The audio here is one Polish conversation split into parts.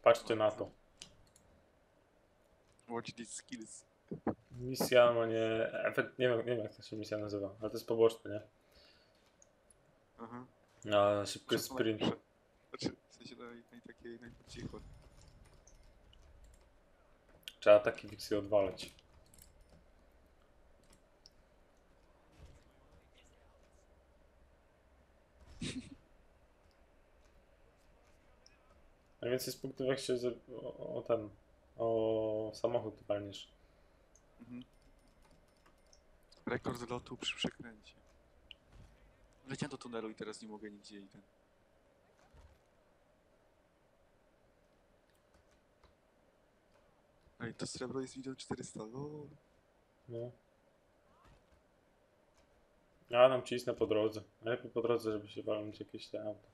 Patrzcie na to. Watch these skills. Misja, no nie... Efekt, nie wiem jak to się misja nazywa, ale to jest poboczne, nie? Aha. A szybki sprint. Znaczy, w sensie takiej cicho. Trzeba taki wiksy odwalać. Najwięcej z punktów jak się o samochód walniesz. Mhm. Rekord lotu przy przekręcie. Leciałem do tunelu i teraz nie mogę nigdzie i ten. Ej, to srebro jest 1 400 000, No. Ja nam cisnę po drodze. Najlepiej po drodze, żeby się walnąć jakieś te auto.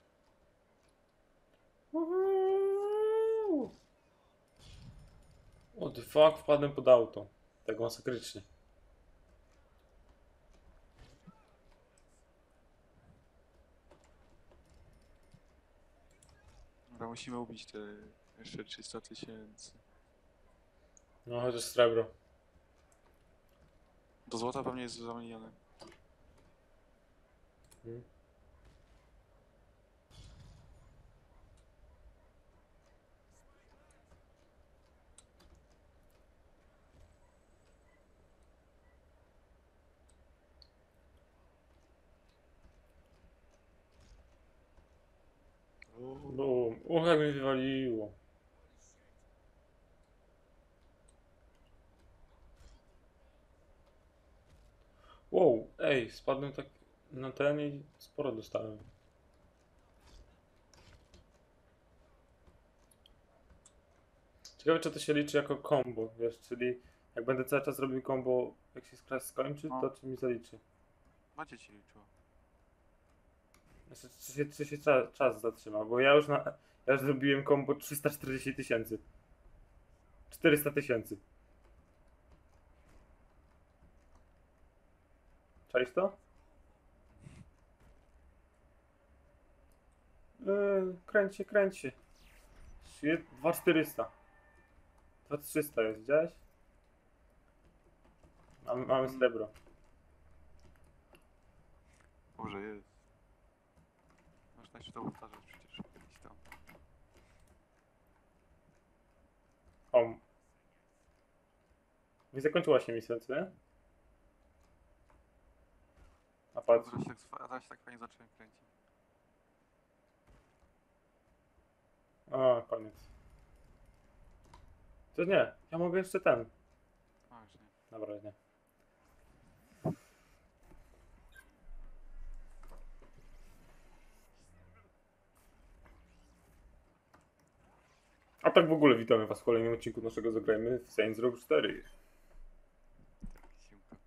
What the fuck, wpadłem pod auto. Tak masakrycznie. Dobra, musimy ubić te jeszcze 300 000. No chociaż srebro. Do złota pewnie jest zamienione. Hmm. Bum. Jak mi wywaliło. Wow, ej, spadłem tak na ten i sporo dostałem. Ciekawe, czy to się liczy jako combo, wiesz, czyli jak będę cały czas robił combo, jak się skończy, to czy mi zaliczy? Macie ci liczyło. Znaczy, czy się czas zatrzyma, bo ja już zrobiłem combo 340 000. 400 000. Czaisz to? Kręć się, kręć się. 2400. 2300 jest, widziałeś? Mamy srebro. Może jest. Można się to powtarzać przecież kiedyś tam. O. Nie zakończyła się misja, co nie? A patrz. A teraz się tak fajnie zacząłem kręcić. A, koniec. To nie, ja mogę jeszcze ten. A, już nie. Dobra, nie. A tak w ogóle witamy was w kolejnym odcinku naszego Zagrajmy w Saints Row 4. Siłka.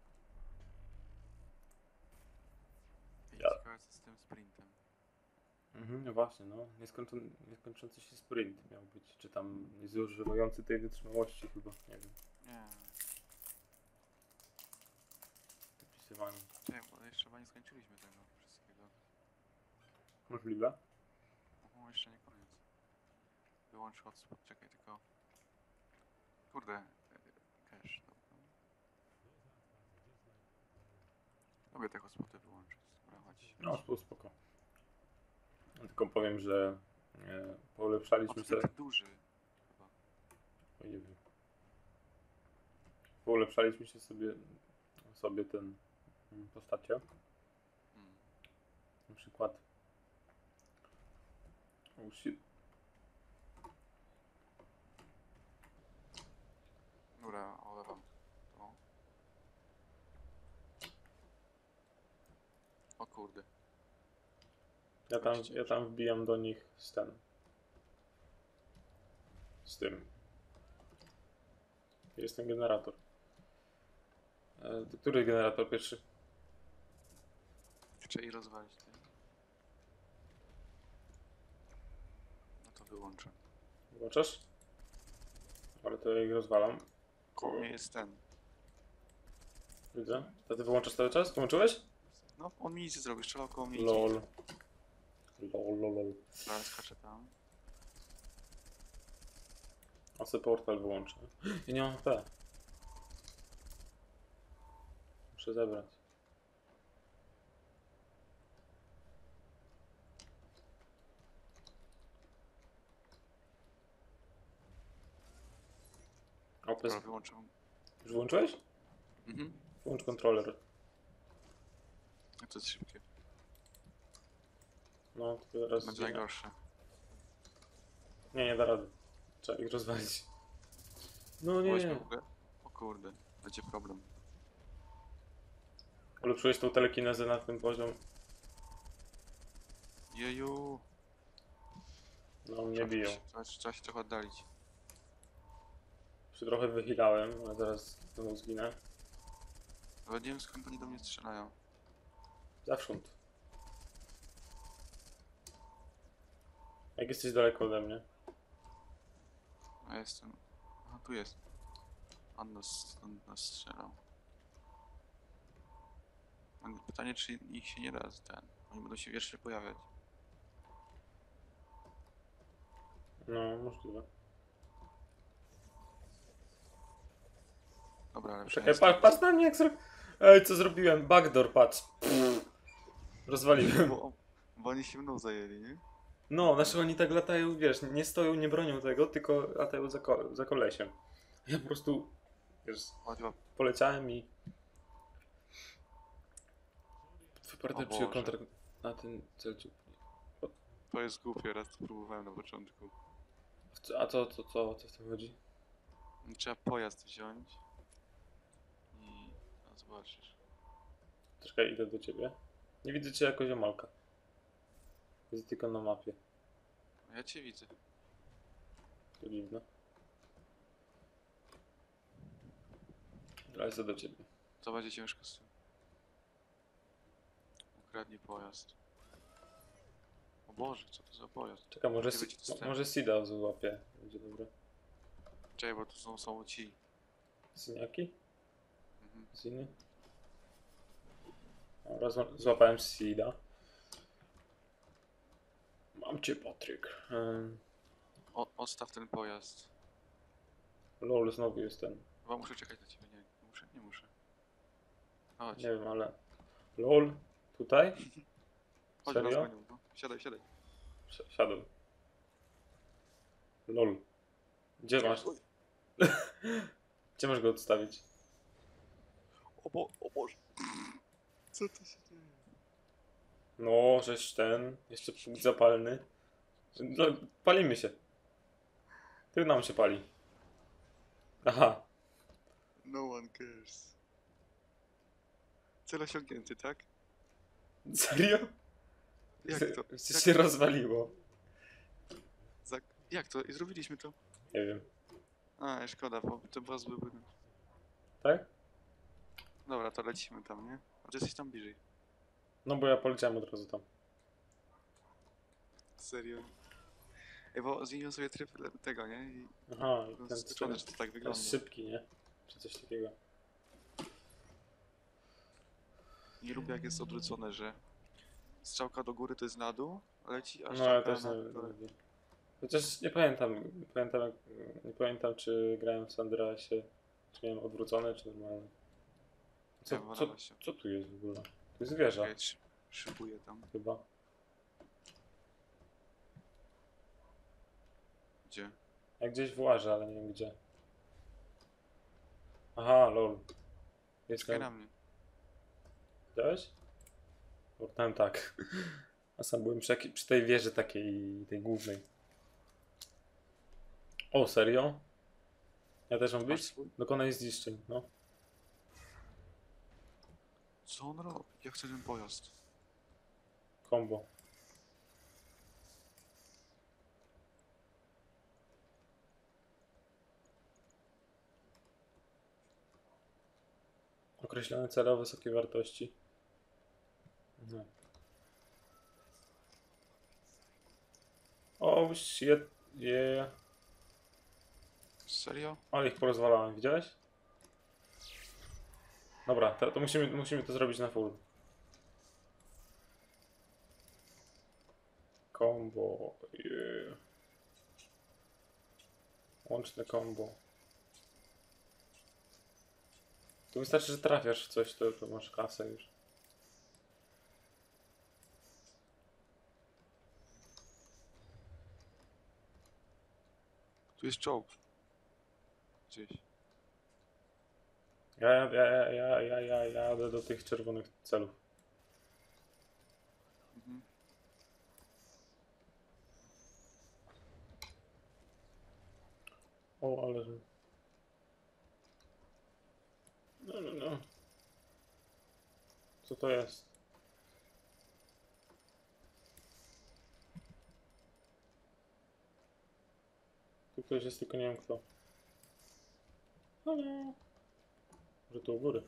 Ja. Ciekawe co z tym sprintem. No właśnie, no. Nieskończący się sprint miał być. Czy tam niezużywający tej wytrzymałości chyba, nie wiem. Nie. Dopisywanie. Czekaj, bo jeszcze chyba nie skończyliśmy tego wszystkiego. Możliwe? Jeszcze nie koniec. Wyłącz hotspot, czekaj tylko. Kurde. Cache, dobra. Lubię te hotspoty wyłączyć. Dobra, chodź. No, spoko. Tylko powiem, że polepszaliśmy sobie. Hotspot duży. Chyba. O, nie wiem. Polepszaliśmy się sobie ten postacie. Na przykład. Oh shit. Dobra, olewam to. O kurde. Ja tam wbijam do nich z tym. Jest ten generator. Który generator pierwszy? Chcę i rozwalić ty. No to wyłączę. Włączasz? Ale to ja ich rozwalam. Koło mnie jest ten. Widzę. To ty wyłączasz cały czas? Wyłączyłeś? No, on mi nic nie zrobił, strzelał koło mnie. Lol. I... Lol, lol, lol. Dobra, skaczę tam. A sobie portal wyłączę. Ja nie mam HP. Muszę zebrać. Opis. Dobra, wyłączam. Już włączyłeś? Mhm. Włącz kontroler. A to jest szybkie. No, to teraz... Będzie najgorsze. Nie da rady. Trzeba ich rozwalić. No nie. Weźmy w ogóle. O kurde, będzie problem. Ulepszyłeś tą telekinezę na tym poziom. Jeju. No, mnie biją. Trzeba się trochę oddalić. Się trochę wychylałem, ale zaraz znowu zginę. Nawet nie wiem skąd oni do mnie strzelają. Zawsząd. Jak jesteś daleko ode mnie? A jestem... Aha, tu jest. On nas strzelał. Mam pytanie, czy ich się nie da ten. Oni będą się wiecznie pojawiać. No, możliwe. Dobra, ale Czekaj, patrz na mnie jak Ej, co zrobiłem? Backdoor, patrz. Rozwaliłem. Bo oni się mną zajęli, nie? No, znaczy oni tak latają, wiesz, nie stoją, nie bronią tego, tylko latają za kolesiem. Ja po prostu, wiesz, O, chyba... poleciałem i... Twój O partner przyjął Boże. kontrakt na ten cel. To jest głupie, raz to próbowałem na początku. A co w tym chodzi? Trzeba pojazd wziąć. I... No, zobaczysz. Czekaj, idę do ciebie. Nie widzę cię jako ziomalka. Widzę tylko na mapie. No, ja cię widzę. To dziwne. Lecę do ciebie. To będzie ciężko z tym. Ukradnie pojazd. O Boże, co to za pojazd? Czekaj, może, Nie będzie dostępny. może Sida złapie. Będzie dobre. Czekaj, bo tu są ci. Syniaki? Mhm. Ziny? Dobra, złapałem Sida. Mam cię, Patryk. Odstaw ten pojazd. LOL, znowu jest ten. Chyba muszę czekać na ciebie. Nie muszę. Chodź. Nie wiem, ale... LOL? Tutaj? Chodź, Serio? rozgonił, no. Siadaj. Siadłem. LOL. Gdzie masz? Oj. Gdzie masz go odstawić? O Boże. Co to się dzieje? No, żeś ten... Jeszcze punkt zapalny. No, palimy się. Ty nam się pali. Aha. No one cares. Cel osiągnięty, tak? Serio? Jak to? Coś się rozwaliło. Jak to? I zrobiliśmy to. Nie wiem. A, szkoda, bo to was byłby... Tak? Dobra, to lecimy tam, nie? A ty jesteś tam bliżej. No bo ja poleciałem od razu tam. Serio? Ej, bo zmieniłem sobie tryb tego, nie? I Aha, i byłem ten zaskoczony, że to tak wygląda. jest szybki, nie? Czy coś takiego. Nie lubię jak jest odwrócone, że strzałka do góry to jest na dół, leci, a No ja strzałka też na nie dole. lubię. Chociaż nie pamiętam czy grałem w San Andreasie, czy miałem odwrócone, czy normalne. Ja wolałem się. Co tu jest w ogóle? Tu jest wieża, Ja szybuję tam. chyba. Gdzie? Jak gdzieś włażę, ale nie wiem gdzie. Aha, lol. Czekaj Jestem... na mnie. Widziałeś? Portałem tak. A sam byłem przy tej wieży takiej, tej głównej. O, serio? Ja też mam Masz być? swój? Dokonaj zniszczeń, no. Co on robi? Ja chcę ten pojazd. Combo. Określone cele o wysokiej wartości. No. Oh shit, yeah. Serio? Ale ich porozwalałem, widziałeś? Dobra, to musimy to zrobić na full. Combo, yeah. Łączne combo. Tu wystarczy, że trafiasz w coś, to masz kasę już. Tu jest czołg. Gdzieś. Ja jadę do tych czerwonych celów. Mhm. O, ale... No. Co to jest? Tu ktoś jest, tylko nie wiem kto. Ale... Może tu u góry.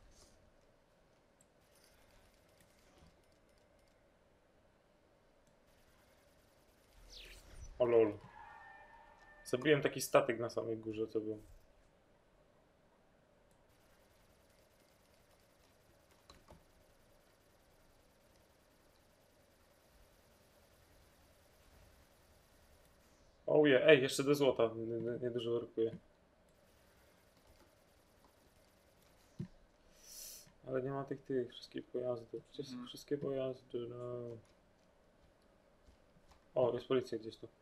O lol. Zabiłem taki statek na samej górze, co był. O je, ej, jeszcze do złota. Nie dużo workuje. Ale nie ma tych wszystkich pojazdów. Gdzie są wszystkie pojazdy? No. O, jest policja gdzieś tu.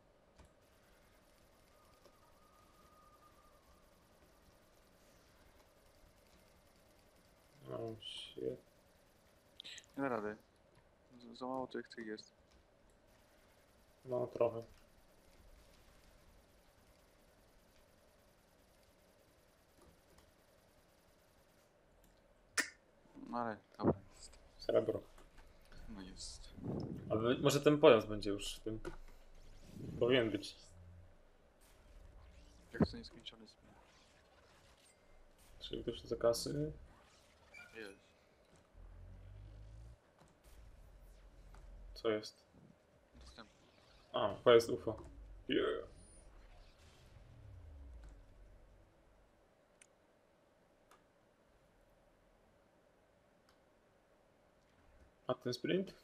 Oh shit. Nie da rady. Za mało tych jest. No trochę. No ale dobra jest. Srebro. No jest. Ale może ten pojazd będzie już w tym. Powinien być. Jak to nieskończony sprint. Czyli ktoś za kasy. Jest. Co jest? Dostępny. A, pojazd UFO. Yeah. A ten sprint?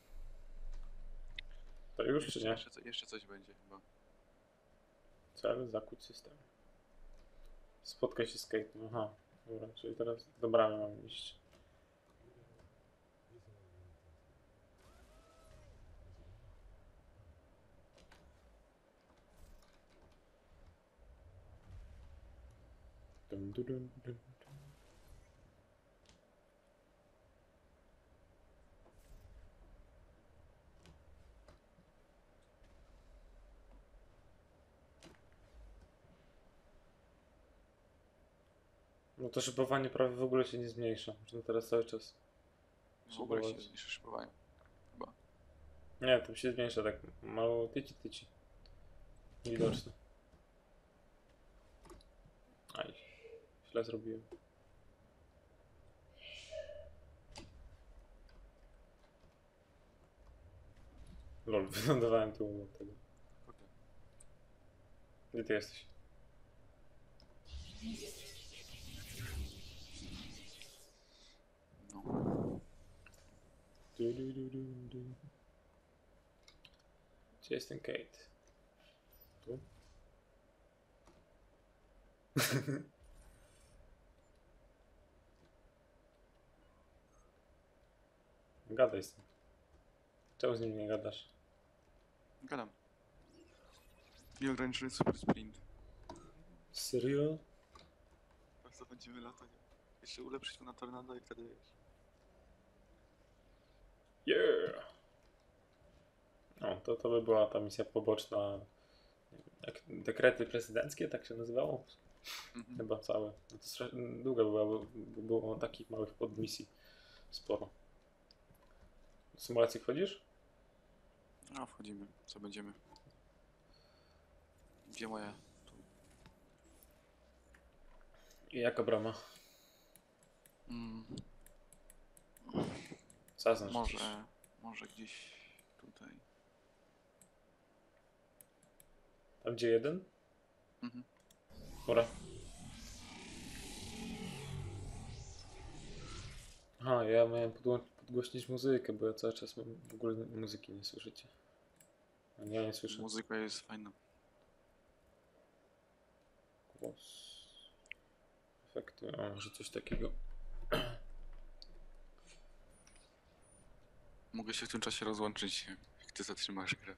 To już czy nie? Jeszcze coś będzie chyba. Cel, zakuć system. Spotkaj się z Kate. Aha, dobra, czyli teraz do bramy mam iść. Dum, dum, dum, dum. No to szybowanie prawie w ogóle się nie zmniejsza. Można teraz cały czas W ogóle się szybować. zniszczy szybowanie. Chyba. Nie, to się zmniejsza tak mało tyci. Widoczne. Aj, źle zrobiłem. Lol, wylądowałem tu obok tego. Kurde. Gdzie ty jesteś? No. Du. Gdzie jest ten Kate? Tu? Gadaj z tym. Czemu z nim nie gadasz? Gadam. Nieograniczony super sprint. Serio? Bardzo będziemy latać. Jeszcze ulepszyć go na tornado i wtedy wiesz. Yeah! No, to by była ta misja poboczna. Nie wiem, jak dekrety prezydenckie, tak się nazywało? Mhm. Chyba całe. No to strasznie długa była, bo było takich małych podmisji sporo. Do symulacji wchodzisz? No, wchodzimy. Co będziemy? Gdzie moja? Tu. I jaka brama? Mm, Zaznacz gdzieś. może gdzieś tutaj. Tam gdzie jeden? Mhm. Dobra. Aha, ja miałem podgłośnić muzykę, bo ja cały czas w ogóle muzyki nie słyszycie. Ja nie słyszę. Muzyka jest fajna. Głos. Efekty, o może coś takiego. Mogę się w tym czasie rozłączyć, jak ty zatrzymasz grę.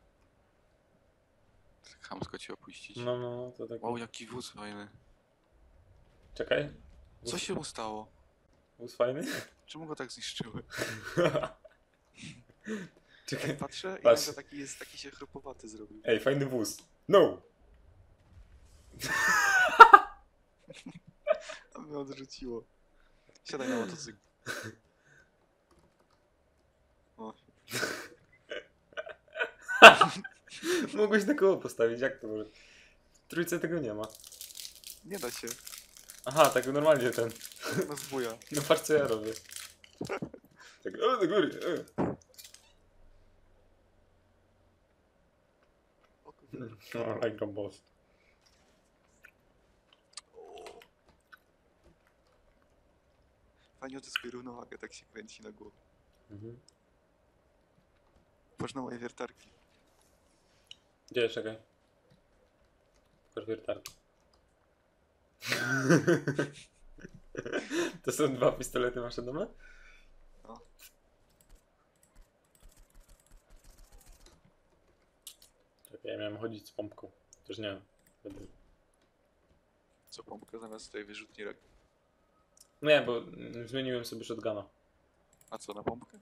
Tak chamsko cię opuścić. No, to tak. Wow, jaki wóz fajny. Czekaj. Co się mu stało? Wóz fajny? Czemu go tak zniszczyły? Czekaj. Tak patrzę i Patrz. nagle taki się chropowaty zrobił. Ej, fajny wóz. No! A mnie odrzuciło. Siadaj na motocykl. O, Mogłeś na koło postawić, jak to może? W trójce tego nie ma. nie da się. Aha, tak normalnie ten. No zbuja. No patrz co ja robię. Tak, o do góry. O kurde. No, like a boss. Fajnie odzyskuje równowagę, tak się kręci na głowę. Mhm. Patrz na moje wiertarki. Gdzie, czekaj. Pokaż wiertarki. To są 2 pistolety maszynowe? No. Czekaj, ja miałem chodzić z pompką. Też nie. Będę... Co pompkę zamiast tej wyrzutni ręki. Nie, bo zmieniłem sobie shotguna. A co, na pompkę?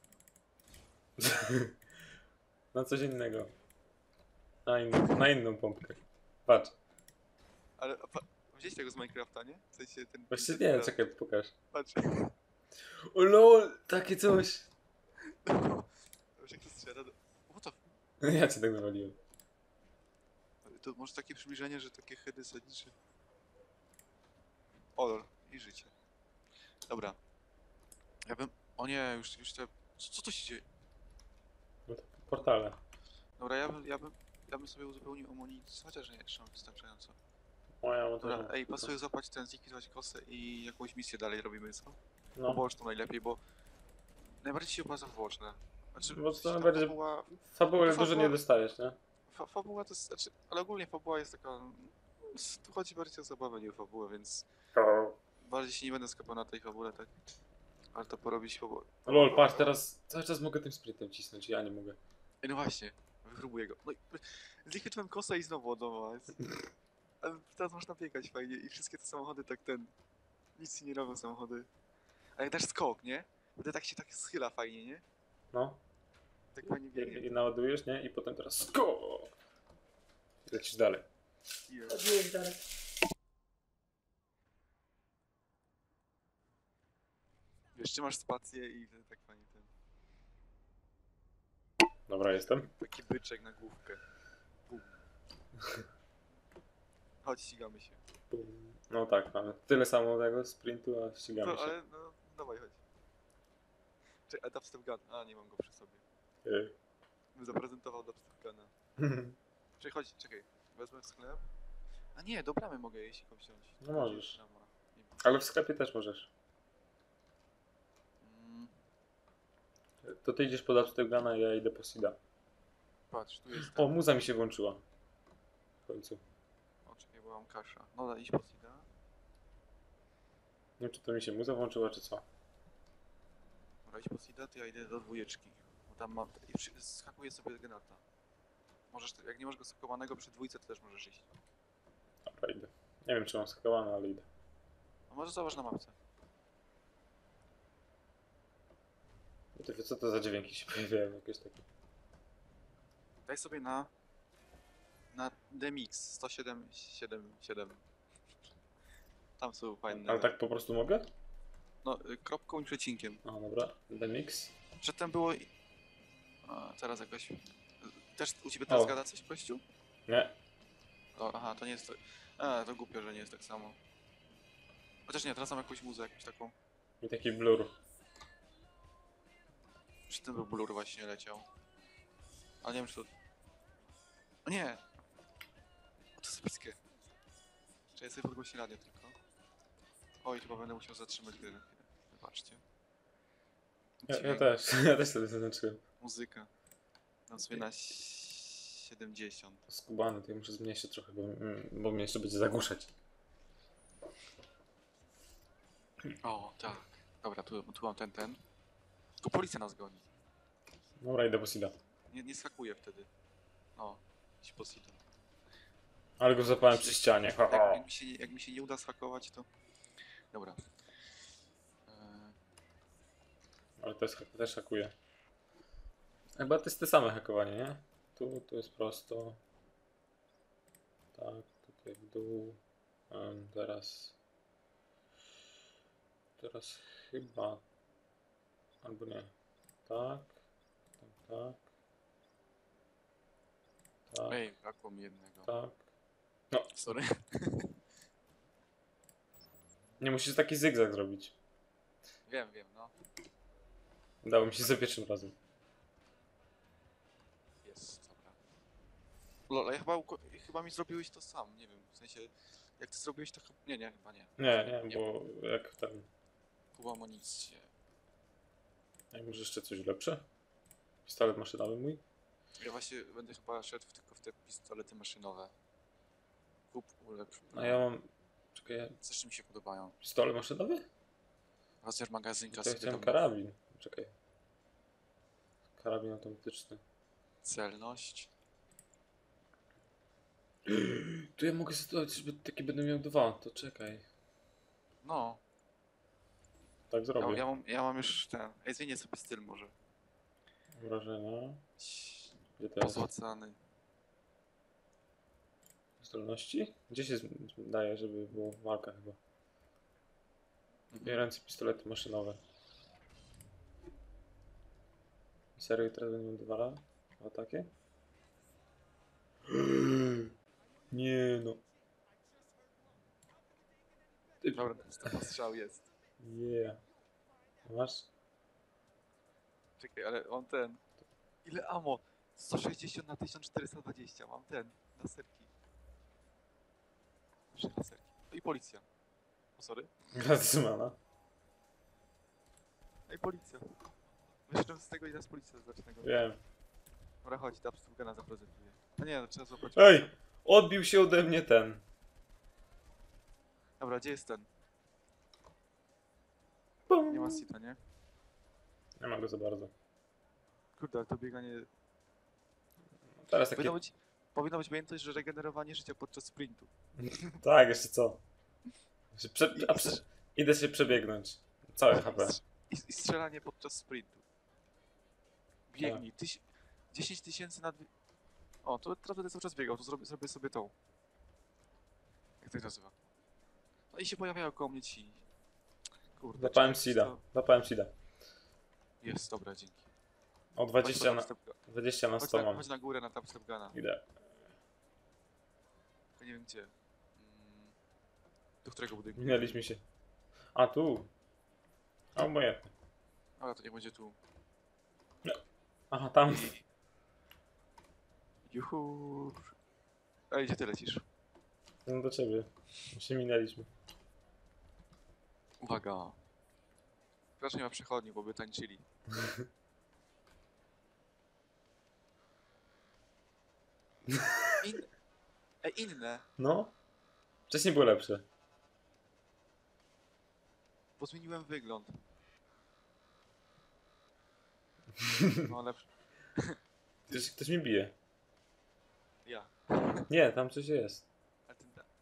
Na coś innego. Na inną pompkę. Patrz. Ale wziąłeś tego z Minecrafta, nie? W sensie ten... Właściwie nie, czekaj, pokaż. Patrz. O lol, takie coś. Wiesz jak to strzela? What the... Ja cię tak nawaliłem. To może takie przybliżenie, że takie heady sadnicze. O lol, i życie. Dobra. Ja bym... O nie, już te... Co to się dzieje? No to portale. Dobra, ja bym sobie uzupełnił amunicję, chociaż nie, jeszcze mam wystarczająco. Moja Dobra, motorze. ej, pasuje zapać ten, zlikwidować kosę i jakąś misję dalej robimy, co? No, Poboczną najlepiej, bo... Najbardziej się opłaca poboczne. Znaczy, Bo to w sensie ta najbardziej- fabuła... fabułę No to dużo nie fabuła- dostajesz, nie? Fabuła to jest... Znaczy, ale ogólnie fabuła jest taka... Tu chodzi bardziej o zabawę, nie o fabułę, więc... Bardziej się nie będę skupiał na tej fabule, tak? Ale to porobić fabułę. Lol, patrz, teraz cały czas mogę tym sprintem cisnąć, ja nie mogę. Ej, no właśnie, wypróbuję go. No i zlikwidowałem kosę i znowu od nowa jest. Ale teraz można biegać fajnie i wszystkie te samochody tak ten... Nic ci nie robią samochody. A jak dasz skok, nie? Wtedy tak się tak schyla fajnie, nie? No. Tak fajnie biegnie. I naładujesz, nie? I potem teraz skok! Lecisz dalej. Odbiłeś dalej. Wiesz, trzymasz spację i wtedy tak fajnie ten... Dobra, jestem. Taki byczek na główkę. Bum. Chodź, ścigamy się. No tak, mamy tyle samo tego sprintu, a ścigamy No, się. ale no, dawaj, chodź. Czekaj, a dubstep gun. A, nie mam go przy sobie. Ej. Bym zaprezentował dubstep guna. Czekaj, chodź, czekaj. Wezmę w sklep. A nie, do bramy mogę jeść go wziąć. No możesz. Brama. Nie wiem. Ale w sklepie też możesz. Mm, To ty idziesz po Dubstep Guna, ja idę po Sida. patrz, tu jest O, ten. muza mi się włączyła. W końcu. O, czekaj, bo mam kasza. No, da, iść po Sida. Nie wiem, czy to mi się muza włączyła, czy co. Dobra, iść po Sida, to ja idę do dwójeczki. Bo tam mam... I skakuję sobie genata. Możesz, jak nie masz go skakowanego przy dwójce, to też możesz iść. Dobra, idę. Nie wiem, czy mam skakowane, ale idę. A może zobacz na mapce. Co to za dźwięki się pojawiają? Jakieś takie. Daj sobie na DMX 107.7. Tam są fajne. Ale tak po prostu mogę? No, kropką i przecinkiem. A, dobra. Demix. Przedtem było... A, teraz jakoś... Też u ciebie teraz O. gada coś w kościół? Nie. O, aha, to nie jest to... A, to głupio, że nie jest tak samo. Chociaż nie, teraz mam jakąś muzę, jakąś taką... I taki blur. Przedtem był blur właśnie leciał. Ale nie wiem, czy to... O nie! O, to jest bliskie. Czy ja sobie podgłośnię radio tylko? Oj, chyba będę musiał zatrzymać grę na chwilę. Wybaczcie. Ja Dźwięk, też. Ja też sobie zaznaczyłem. Muzyka. Dam sobie na 70. Skubany, to ja muszę zmniejszyć trochę, bo mnie jeszcze będzie zagłuszać. O, tak. Dobra, tu mam ten. Tylko policja nas goni. Dobra, idę po Sida. Nie skakuje wtedy. O, idź po Sida. Ale go zapałem przy ścianie. Ha, ha. Jak mi się nie uda schakować, to... Dobra. Ale też hakuje. Chyba to jest te same hakowanie, nie? Tu jest prosto. Tak, tutaj w dół. Teraz chyba. Albo nie. Tak. Tak. Tak. Ej, brakło mi jednego. Tak. Sorry. Nie musisz taki zygzak zrobić. Wiem, no. Udało mi się za pierwszym razem. Jest, dobra. Lol, ja chyba mi zrobiłeś to sam, nie wiem, w sensie... Jak ty zrobiłeś to chyba... Nie, chyba nie. Nie, bo jak ten. Kuba amunicję. Jak może jeszcze coś lepsze? Pistolet maszynowy mój? Ja właśnie będę chyba szedł tylko w te pistolety maszynowe. Kup ulepsz. A ja mam. Czekaj, Zresztą mi się podobają. pistolet maszynowy? Rozmiar magazynka To ja sobie chciałem do karabin. Czekaj. Karabin automatyczny. celność. Tu ja mogę sobie żeby taki będę miał dwa, to czekaj. No, Tak zrobię. ja mam już ten. Ej, zmienię sobie styl może. Wrażenia. Gdzie to jest? Pozłacany. Zdolności? Gdzie się daje, żeby było walka chyba? Mhm. Ręce pistolety maszynowe. Serio teraz będę miał dwa takie? Nie no. Dobra, strzał jest. Yeah. Masz? Czekaj, ale on ten. Ile ammo? 160 na 1420. Mam ten. Laserki. Trzy laserki. No i policja. O, sorry. Gratysmana. Ej, policja. Wyszedłem z tego i teraz policja zaczyna go. Wiem. Dobra, chodź, ta pstówka zaprezentuje. No nie, no trzeba złapać. Ej! Odbił się ode mnie ten. Dobra, gdzie jest ten? Pum. Nie ma sita, nie? Nie ma go za bardzo. Kurde, ale to bieganie... Teraz takie... Powinno być pamiętać, że regenerowanie życia podczas sprintu. Tak, jeszcze co? Idę się przebiegnąć. Całe HP. I strzelanie podczas sprintu. Biegnij. 10 tysięcy na... O, to teraz będę cały czas biegał, to zrobię sobie tą. Jak to się nazywa? No i się pojawiają koło mnie ci... Kurde. Zapałem czekaj, Sida. to- Zapałem Sida. Jest, dobra, dzięki. O Chodź 20 na na, step- 20 na 100 mam. Chodź na górę na tam stepgana. Idę. Tylko nie wiem gdzie. Do którego budynku? Minęliśmy się. A tu. A obojętnie. Ale to niech będzie tu. Aha, tam. Juhu. Ej, gdzie ty lecisz? No do ciebie. Się minęliśmy. Uwaga. Proszę, nie ma przechodni, bo by tańczyli. Inne. No. Wcześniej było lepsze. Bo zmieniłem wygląd. No lepszy. Ktoś mi bije. Ja. Nie, tam coś jest. A ten da.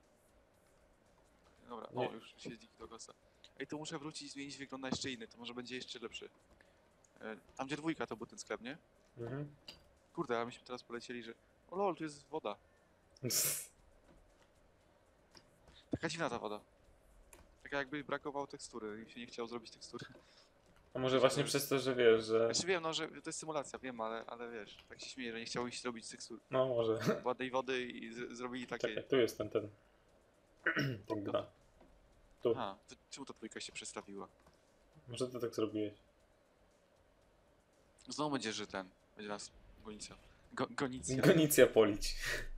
Dobra, Nie. o, już siedzi do kosa. Ej, to muszę wrócić i zmienić wygląd na jeszcze inny, to może będzie jeszcze lepszy. Tam gdzie dwójka to był ten sklep, nie? Mhm. Kurde, ale myśmy teraz polecieli, że... O lol, tu jest woda. Taka dziwna ta woda. Taka jakby brakowało tekstury i się nie chciało zrobić tekstury. A może właśnie przez to, że wiesz, że... Znaczy wiem, no, że to jest symulacja, wiem, ale wiesz, tak się śmieję, że nie chciało iść zrobić tekstury. No może. Ładnej wody i zrobili takie... Czekaj, tu jest ten. Tak gra. Tu. Aha, to czemu ta dwójka się przestawiła? Może ty tak zrobiłeś. Znowu będzie, że ten, będzie nas gonicja. Gonicja. Gonicja polić.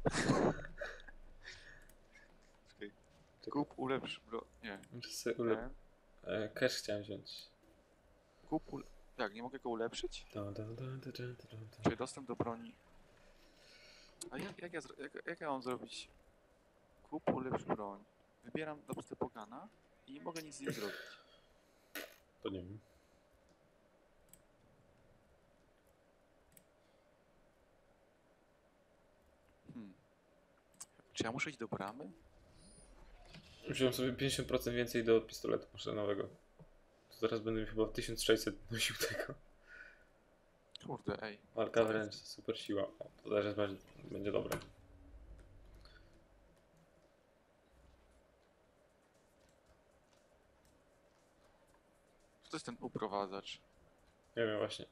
Czekaj. Kup, ulepsz, bro... Nie. Muszę sobie Nie. Cash chciałem wziąć. Kup, Jak, nie mogę go ulepszyć? Dun, dun, dun, dun, dun, dun, dun. Czyli dostęp do broni. A jak ja mam zrobić? Kup, ulepsz broń. Wybieram do Stepogana. i nie mogę nic z nim zrobić. To nie wiem. Czy ja muszę iść do bramy? Wziąłem sobie 50% więcej do pistoletu maszynowego. To zaraz będę mi chyba 1600 nosił tego. Kurde, ej. Walka wręcz, super siła. O, to zaraz będzie dobre. Co to jest ten uprowadzacz? Nie wiem właśnie.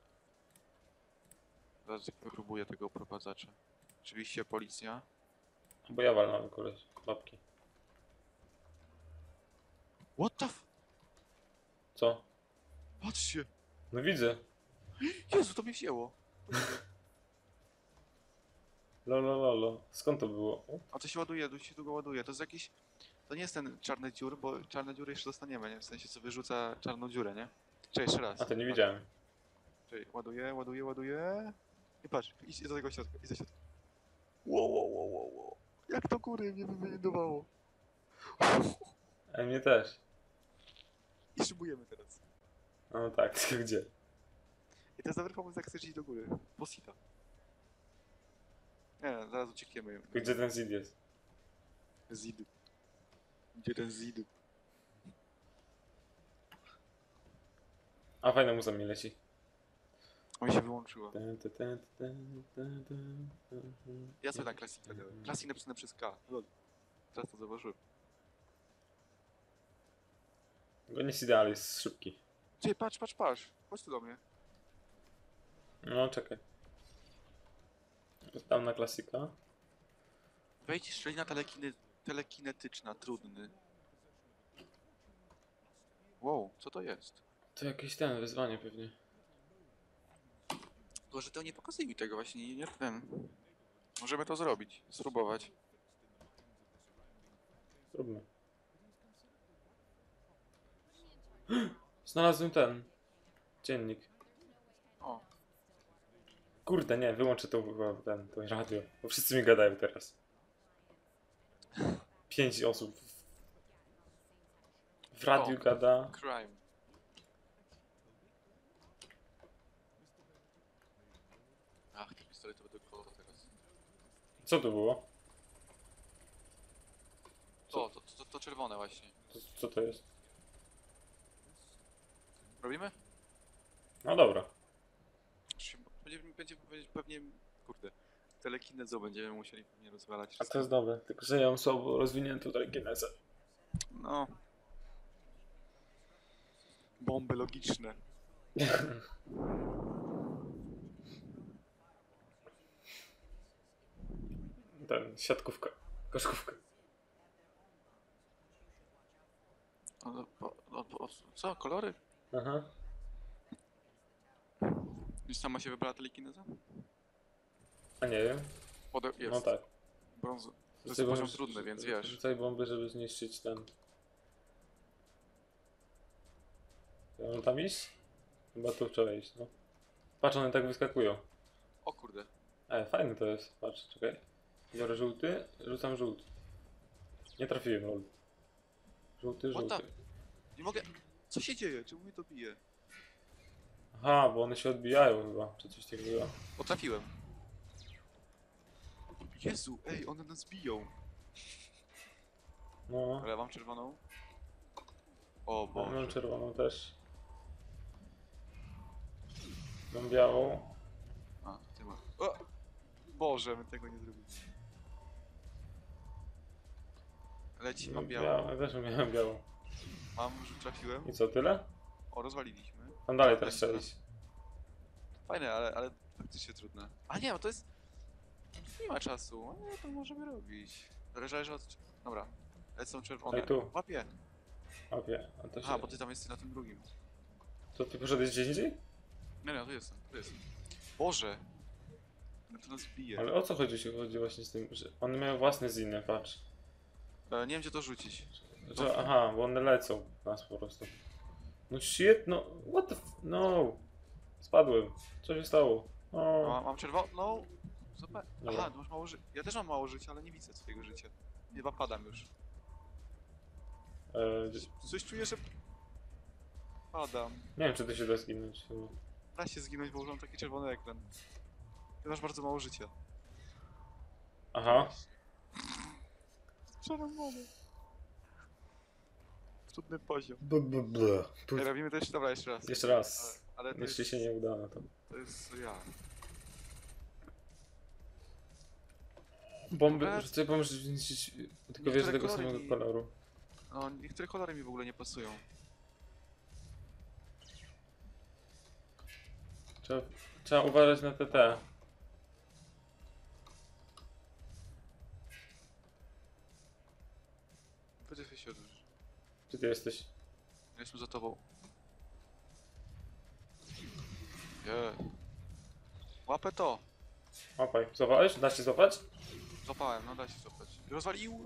Zaraz wypróbuję tego uprowadzacza. Oczywiście policja. Bo ja walnąłem koleś, babki. What the f... Co? Patrzcie! No widzę. Jezu, to mnie wzięło! Lolo. Skąd to było? O, A to się ładuje, to się długo ładuje. To jest jakiś... To nie jest ten czarny dziur, bo czarne dziury jeszcze dostaniemy, nie? W sensie, co wyrzuca czarną dziurę, nie? Czekaj, jeszcze raz. a to nie Patrz. widziałem. Czekaj, ładuję. I patrz, idź do tego środka, idź do środka. Wow. Jak to góry mnie wywindowało. A mnie też. I szybujemy teraz. No tak, tylko gdzie? I to jest dobry pomysł, jak chcesz iść do góry. Posita. Nie, zaraz uciekniemy. Tylko gdzie ten Zid jest? Zid. Gdzie ten Zid? A fajna muza mi leci. On się wyłączyła. Ja sobie na klasikę dałem. Klasik napisane przez K. Lol. Teraz to zauważyłem. Go nie jest idealny, jest szybki. Czekaj, patrz. Chodź tu do mnie. No czekaj. Tam na klasika. Wejdź szczelina telekinetyczna, trudny. Wow, co to jest? To jakieś ten wyzwanie pewnie. To, że to nie pokazuje mi tego właśnie, nie ten. Możemy to zrobić, spróbować. Zróbmy. Znalazłem ten dziennik. O, Kurde, nie, wyłączę to radio, bo wszyscy mi gadają teraz. 5 osób w radiu O. gada. crime. Ach, te pistolety do kolor teraz. Co to było? To czerwone właśnie. Co to jest? Robimy? No dobra. Będzie pewnie, kurde, telekinezą będziemy musieli pewnie rozwalać A wszystko. to jest dobre, tylko że ja mam słabo rozwiniętą telekinezę. No. Bomby logiczne. Ten, siatkówka, koszkówka. Co? Kolory? Aha. Już sama się wybrała telekineza? A nie wiem. Jest. No tak. Brązu. To jest Rzucaj poziom bomby- trudny, więc wiesz. Rzucaj bomby, żeby zniszczyć ten. Ja mam tam iść? Chyba tu trzeba iść, no. Patrz, one tak wyskakują. O kurde. Fajne to jest. Patrz, czekaj. Biorę żółty, rzucam żółty. Nie trafiłem, lol. Żółty. What the- Nie mogę... Co się dzieje? Czemu mnie to bije? Aha, bo one się odbijają chyba, czy coś takiego. O, trafiłem. Jezu, ej, one nas biją. No, Ale mam czerwoną. O mam Boże. czerwoną też. Mam białą. A, ty masz. O! Boże, my tego nie zrobili. Leci, mam białą. Ja też miałem białą. Mam, że trafiłem. I co, tyle? O, rozwaliliśmy. Tam dalej teraz trzeba iść. Fajne, ale faktycznie trudne. A nie, bo to jest... Nie ma czasu. A nie, to możemy robić. Zależy od... Dobra. Lecą czerwone. Ej, tu. Łapie. Okej, a to się... Aha, bo ty tam jesteś na tym drugim. To ty poszedłeś gdzieś indziej? Nie, tu jestem, tu jestem. Boże! To nas bije. Ale o co chodzi właśnie z tym, że one mają własne ziny, patrz. Nie wiem, gdzie to rzucić. Aha, bo one lecą w nas po prostu. No shit, no, what the no. Spadłem, co się stało? O. Mam czerwoną. Super. Dobra. Aha, ty masz mało życia. Ja też mam mało życia, ale nie widzę swojego życia. Chyba padam już. Coś czuję, że... Padam. Nie wiem, czy to się da zginąć. Chyba. Da się zginąć, bo mam taki czerwony ekran. Ty masz bardzo mało życia. Aha. Przerąbane. Trudny poziom. Tu... Ej, robimy to jeszcze, dobra, jeszcze raz. Jeszcze raz. Ale to Jeszcze jest, się nie uda na to. to jest ja. Bomby, Dobra. że ty możesz zniszczyć tylko Niektóre wiesz tego kolory samego mi- koloru. No, niektóre kolory mi w ogóle nie pasują. Trzeba uważać na TT. Wycofaj się odżyć. Gdzie ty jesteś? Jestem za tobą. Nie. Łapę to. Łapaj. Złapałeś? Da się złapać? Złapałem, no da się złapać. Rozwalił.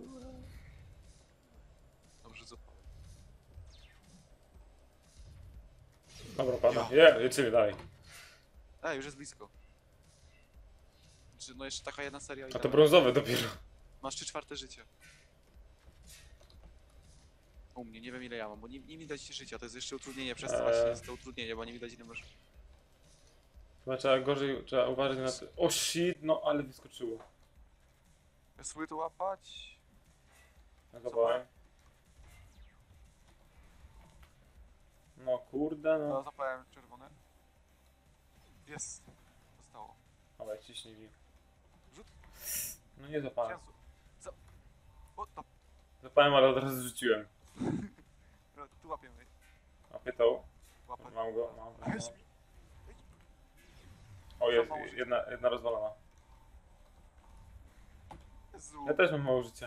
Dobrze, złapałem. Dobra, pada. Ja. Jedziemy dalej. Już jest blisko. No jeszcze taka jedna seria i A to dalej. brązowy dopiero. Masz 3/4 życia. U mnie, nie wiem ile ja mam, bo nie widać życia, to jest jeszcze utrudnienie, przez to właśnie jest to utrudnienie, bo nie widać ile masz. Chyba trzeba uważać na to. O shit, no ale wyskoczyło. Ja spróbuję to łapać. No złapałem. No kurde, No, no. zapałem czerwone. Jest. Zostało. Dawaj, ciśnij mi. Rzut. No nie złapałem. Siansu. O, to. Złapałem, ale od razu rzuciłem. No, tu łapiemy. Łapię to. Łapę. Mam go, mam. Weź mi. O jest, Za mało życia. jedna rozwalona. Jezu. Ja też mam mało życia.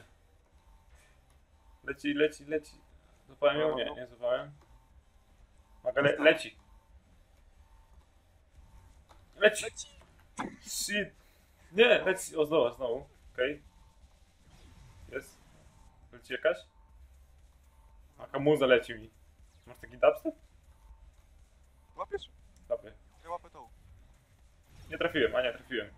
Leci. Złapałem ją? Nie złapałem. Uwaga, leci. Leci! Shit! Nie, leci. O, znowu. Okej. Jest. Leci jakaś? Jaka muza leci mi. Masz taki dubstep? Łapiesz? Dobry. Ja łapę tą. Nie trafiłem, a nie trafiłem.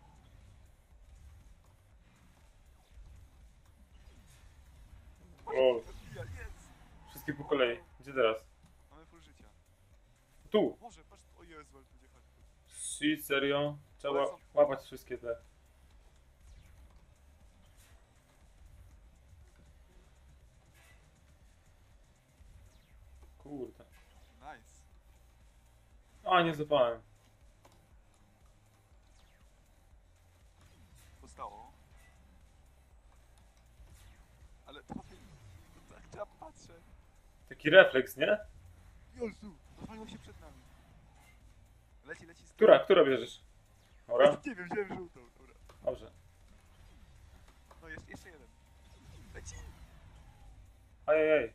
O, Jest. wszystkie po kolei. Gdzie teraz? Mamy full życia. Tu! Może, patrz. O Jezu, ale tu gdzie chodzi. Shit, serio? Trzeba Ale są- łapać wszystkie te. Kurde. Nice. A, nie złapałem. Zostało. Ale to tak trzeba patrzeć. Taki refleks, nie? Jezu, rozwaliło się przed nami. Leci z tyłu. Która bierzesz? Dobra, Nie wiem, wziąłem żółtą. Dobra. dobrze. No jeszcze jeden. Leci. Ajajaj,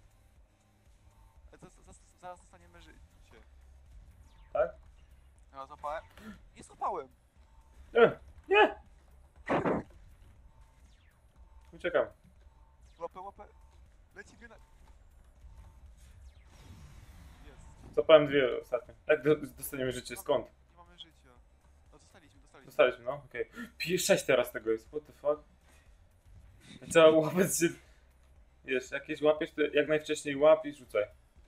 Zaraz dostaniemy życie. tak? Ja złapałem. Nie złapałem. Nie! Uciekam. Łapę. Leci dwie na... Jest. Złapałem dwie ostatnio. Jak dostaniemy życie? Skąd? Nie mamy życia. No dostaliśmy. Dostaliśmy, no, okej. 6 teraz tego jest, what the fuck? Trzeba łapać się... Wiesz, jakieś łapiesz, to jak najwcześniej łap i rzucaj.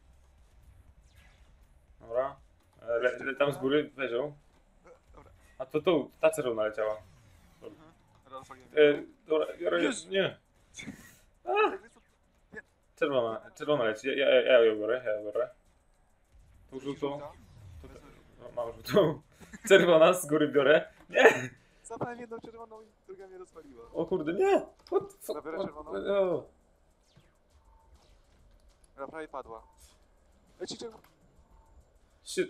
Dobra. Tam z góry weź ją. Dobra. A to tu, ta czerwona leciała. Teraz rozwaliłem. Dobra, biorę Jezu. nie. Jakby co- Czerwona leci, ja ją biorę. Tu leci żółtą. żółta. Tu, Wezmę. no, mam żółtą. Czerwona z góry biorę. Nie! Zapałem jedną czerwoną i druga mnie rozwaliła. O kurde, nie! What the fuck? Zabiorę czerwoną? O. Dobra, prawie padła. Leci czerwona. Shit.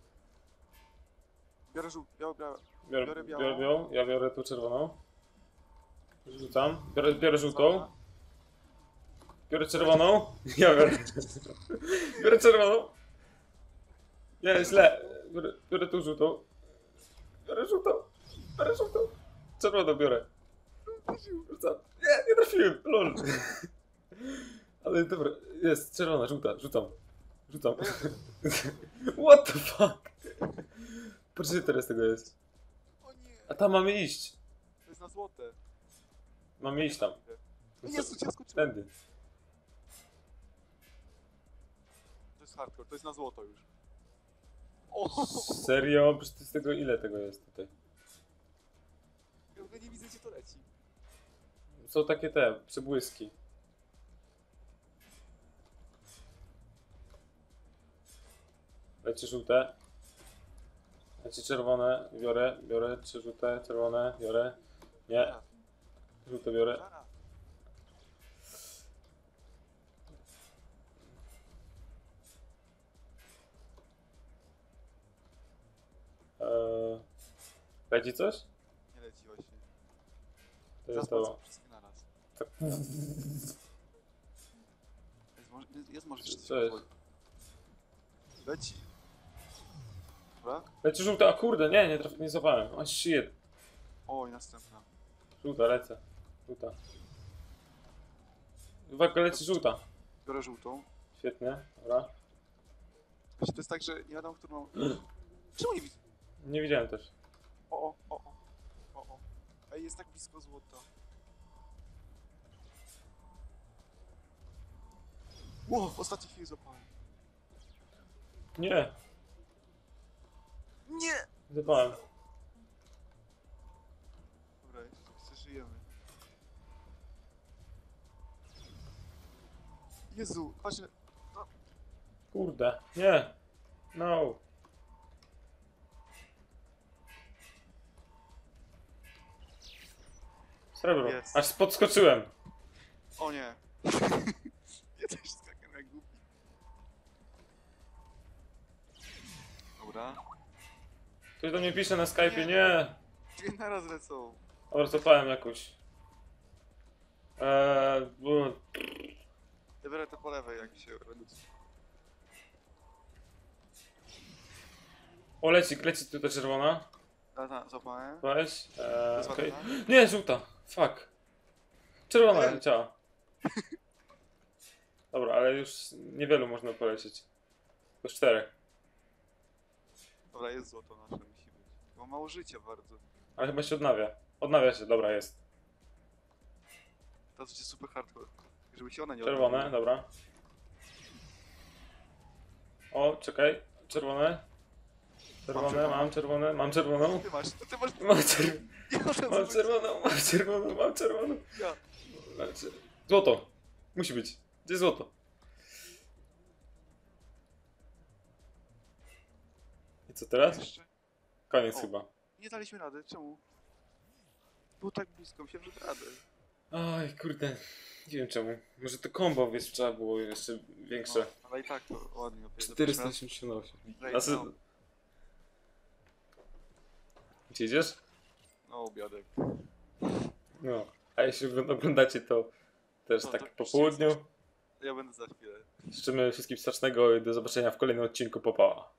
Biorę żółtą. Biorę Biorę białą. białą, ja biorę tu czerwoną. Rzucam. Biorę żółtą. Biorę czerwoną. Ja biorę czerwoną. Nie, źle. Biorę tu żółtą. Biorę żółtą. Czerwoną biorę. Rzucam. Nie trafiłem. Lol. Ale dobra, jest czerwona, żółta. Rzucam. What the fuck? Patrzcie, teraz tego jest. O nie. A tam mamy iść. To jest na złote. Mamy iść tam. Jezu, cię skoczyłem. Tędy. hardcore, to jest na złoto już. O! Serio? Przecież to z tego ile tego jest tutaj? Ja w ogóle nie widzę, gdzie to leci. Są takie te przebłyski. Leci żółte. Leci czerwone. Biorę. 3 żółte, czerwone. Biorę. Nie. Zaraz, Żółte biorę. zaraz. Leci coś? Nie leci właśnie. To jest Zaraz to. wszystkie naraz. Tak. Jest może jeszcze Co jest? coś. Leci. Dobra. Leci żółta, a kurde, nie złapałem. O shit. O, i następna. Żółta, lecę. Żółta. Uwaga, leci żółta. Biorę żółtą. Świetnie, dobra. Właśnie to jest tak, że nie wiadomo, którą mam... Czemu nie widzę? Nie widziałem też. O. Ej, jest tak blisko złota. Ło, w ostatniej chwili złapałem. Nie, Nie! złapałem. Dobra, jeszcze żyjemy. Jezu, właśnie... Kurde, nie. No. Srebro. Jest. Aż podskoczyłem. O nie. Ja też skakam jak głupi. Dobra. Ktoś do mnie pisze na Skype'ie, nie. Dwie naraz lecą. Dobra, złapałem jakąś. Ja biorę to po lewej, jak się redukuje. O, leci tutaj czerwona. Złapałem. Weź. Jest Okej. ładna? Nie, żółta. Fuck. Czerwona Nie. leciała. Dobra, ale już niewielu można polecieć. Tylko 4. Dobra, jest złoto nasze, musi być. Bo mało życia bardzo. Ale chyba się odnawia. Odnawia się, dobra, jest. To będzie super hardcore. Żeby się ona nie Czerwone, odnowiła. dobra. O, czekaj. Czerwone. Czerwone, mam czerwoną. Ty masz. Mam czerwoną. Ja od Mam razu czerwoną. Ja. Złoto. Musi być. Gdzie jest złoto? I co teraz? Jeszcze. Koniec O. chyba. Nie daliśmy rady, czemu? Był tak blisko, myślałem, że da radę. Oj, kurde. Nie wiem czemu. Może to combo, wiesz, trzeba było jeszcze większe. No, ale i tak to ładnie opiekę. 488. Raz. No, Gdzie idziesz? no obiadek. No. A jeśli oglądacie to też No, tak to po piszcie południu. Ja będę za chwilę. Życzymy wszystkim smacznego i do zobaczenia w kolejnym odcinku Popała.